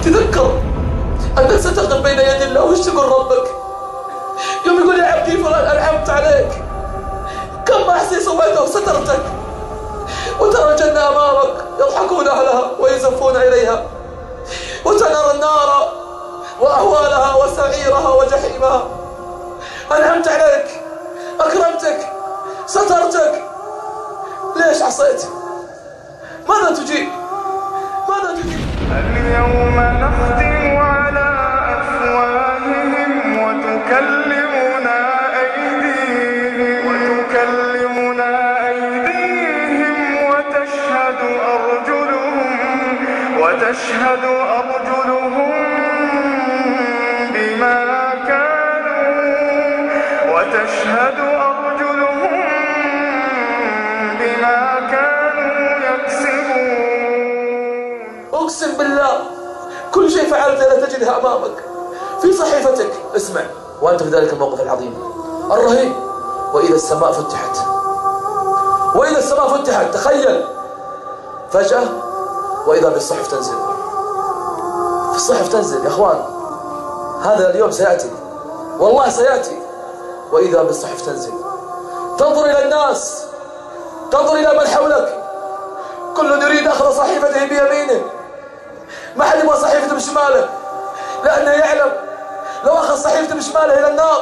تذكر أنك ستقف بين يدي الله وش تقول ربك يوم يقول يا عبدي فلان أنعمت عليك، كم معصية سويتها وسترتك، وترى الجنة أمامك يضحكون أهلها ويزفون إليها، وتنار النار وأهوالها وسعيرها وجحيمها. أنعمت عليك، أكرمتك، سترتك، ليش عصيت؟ ماذا تجيب؟ ماذا تجيب؟ اليوم نختم على أفواههم وتكلمنا أيديهم وتشهد أرجلهم بما كانوا يكسبون. أقسم بالله كل شيء فعلته لا تجدها أمامك في صحيفتك. اسمع وأنت في ذلك الموقف العظيم الرهيب، وإذا السماء فتحت، وإذا السماء فتحت، تخيل فجأة وإذا بالصحف تنزل، في الصحف تنزل يا أخوان، هذا اليوم سيأتي، والله سيأتي. وإذا بالصحف تنزل، تنظر إلى الناس، تنظر إلى من حولك، كل يريد أخذ صحيفته بيمينه، ما حد يبغى صحيفته بشماله، لأنه يعلم لو أخذ صحيفته بشماله إلى النار.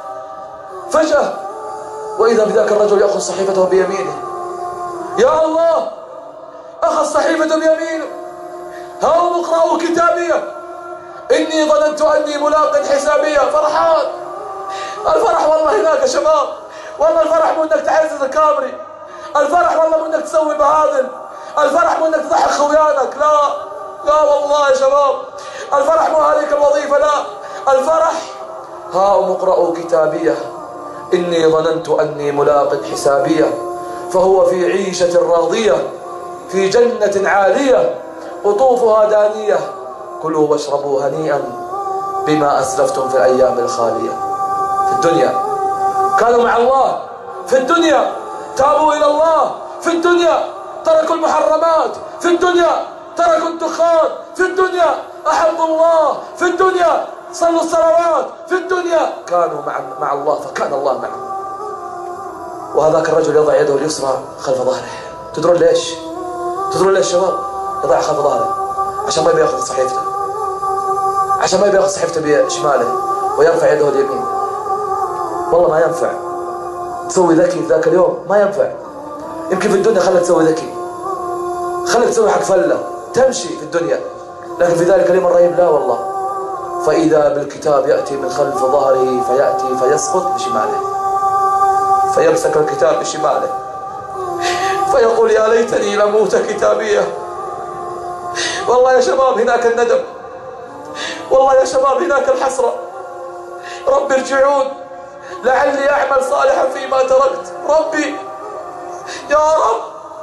فجأة وإذا بذاك الرجل يأخذ صحيفته بيمينه، يا الله أخذ صحيفته بيمينه، هاؤم اقرأوا كتابيه إني ظننت أني ملاق حسابيه. فرحان، الفرح والله هناك يا شباب، والله الفرح مو انك تعزز الكامري، الفرح والله مو انك تسوي بهادل، الفرح مو انك تضحك خويانك، لا والله يا شباب، الفرح مو هذيك الوظيفة، لا، الفرح هاؤم اقرأوا كتابيه إني ظننت أني ملاق حسابيه، فهو في عيشة راضية في جنة عالية قطوفها دانية، كلوا واشربوا هنيئا بما أسلفتم في الأيام الخالية. في الدنيا كانوا مع الله، في الدنيا تابوا إلى الله، في الدنيا تركوا المحرمات، في الدنيا تركوا الدخان، في الدنيا أحبوا الله، في الدنيا صلوا الصلوات، في الدنيا كانوا مع الله فكان الله معهم. وهذاك الرجل يضع يده اليسرى خلف ظهره. تدرون ليش؟ تدرون ليش شباب؟ يضع خلف ظهره عشان ما يبي ياخذ صحيفته، عشان ما يبي ياخذ صحيفته بشماله ويرفع يده اليمين. والله ما ينفع تسوي ذكي في ذاك اليوم، ما ينفع. يمكن في الدنيا خلك تسوي ذكي، خلك تسوي حق فله، تمشي في الدنيا، لكن في ذلك اليوم الرهيب لا والله. فإذا بالكتاب يأتي من خلف ظهره فيأتي فيسقط بشماله، فيمسك الكتاب بشماله فيقول يا ليتني لموت كتابيه. والله يا شباب هناك الندم، والله يا شباب هناك الحسرة. ربي ارجعون لعلي أعمل صالحا فيما تركت. ربي يا رب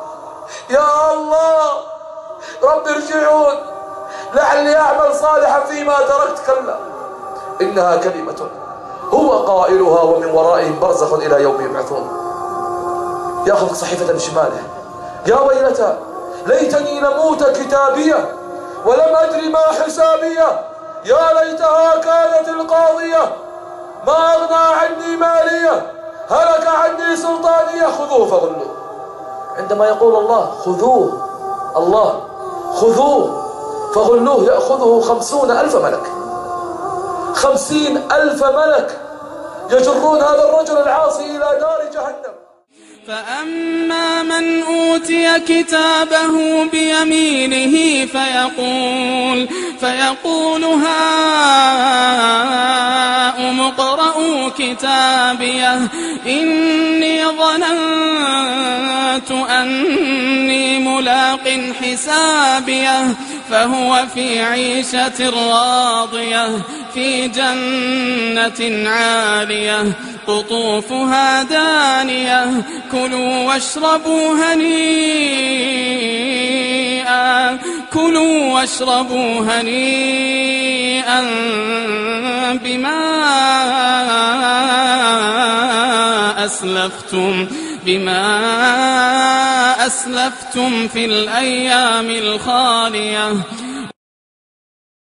يا الله، ربي ارجعون لعلي أعمل صالحا فيما تركت. كلا إنها كلمة هو قائلها ومن ورائهم برزخ إلى يوم يبعثون. يأخذ صحيفة بشماله، يا ويلتى ليتني لموت كتابيه ولم أدري ما حسابيه، يا ليتها كانت القاضية ما أغنى عني ماليه، هلك عني سلطانيه، خذوه فغلوه. عندما يقول الله خذوه، الله خذوه فغلوه، يأخذه 50,000 ملك، 50,000 ملك يجرون هذا الرجل العاصي إلى نار جهنم. فأما من أوتي كتابه بيمينه فيقول هاؤم اقرءوا كتابيه إني ظننت أني ملاق حسابيه، فهو في عيشة راضية في جنة عالية قطوفها دانية، كلوا واشربوا هنيئا بما أسلفتم في الأيام الخالية.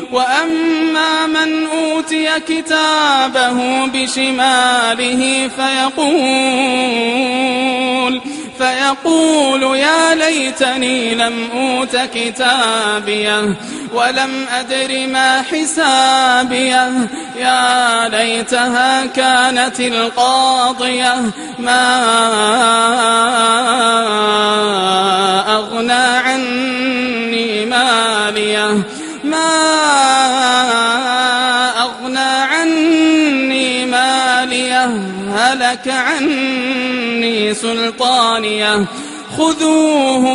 وأما من أوتي كتابه بشماله فيقول يا ليتني لم أوت كتابيه ولم أدر ما حسابيه يا ليتها كانت القاضية ما أغنى عني ماليه هلك عني سلطانيه خذوه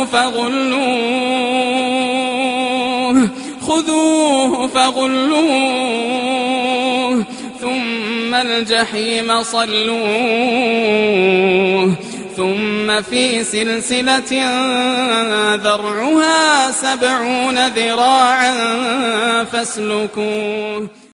فغلوه ثم الجحيم صلوه ثم في سلسلة ذرعها 70 ذراعا فاسلكوه